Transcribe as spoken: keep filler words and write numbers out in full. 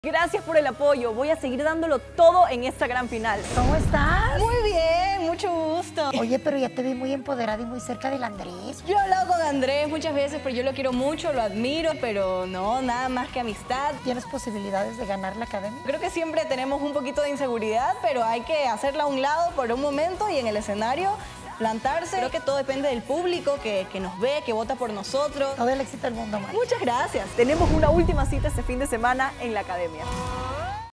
Gracias por el apoyo, voy a seguir dándolo todo en esta gran final. ¿Cómo estás? Muy bien, mucho gusto. Oye, pero ya te vi muy empoderada y muy cerca del Andrés. Yo he hablado con Andrés muchas veces, pero yo lo quiero mucho, lo admiro, pero no, nada más que amistad. ¿Tienes posibilidades de ganar la academia? Creo que siempre tenemos un poquito de inseguridad, pero hay que hacerla a un lado por un momento y en el escenario plantarse. Creo que todo depende del público que, que nos ve, que vota por nosotros. Todo el éxito del mundo, Mari. Muchas gracias. Tenemos una última cita este fin de semana en la academia.